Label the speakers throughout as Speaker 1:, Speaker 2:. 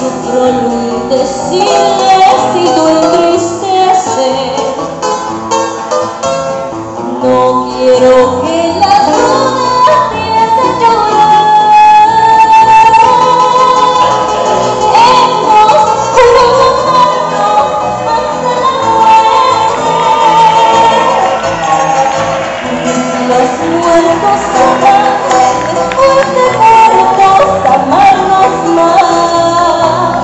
Speaker 1: sufro al decirles y tú entristeces. No quiero que la luna te haga llorar. Hemos jurado amarnos hasta la muerte. Y si los muertos aman, después de muertos amarnos más.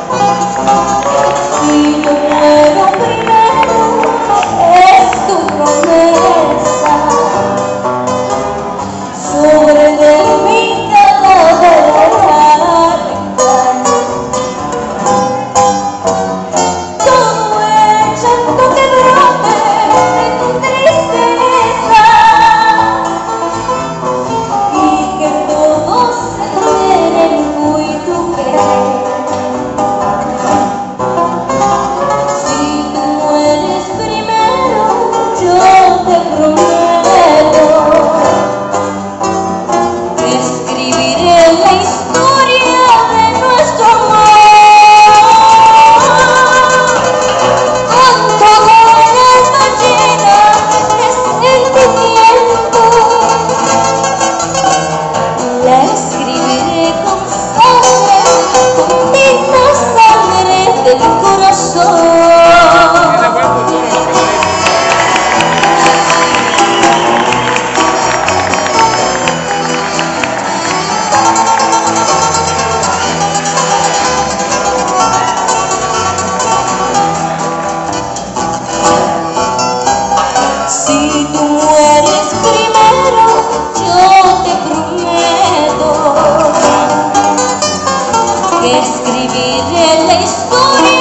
Speaker 1: Si yo muero primero, es tu promesa. Sobre de mi cadáver arrancar todo el llanto que brote de tu tristeza, y que todos se enteren muy tu querer. Si tú mueres primero, yo te prometo que escribiré la historia de nuestro amor con todo el alma llena de sentimiento. La escribiré con sangre, con tinta sangre del corazón. Si tú mueres primero, yo te prometo que escribiré la historia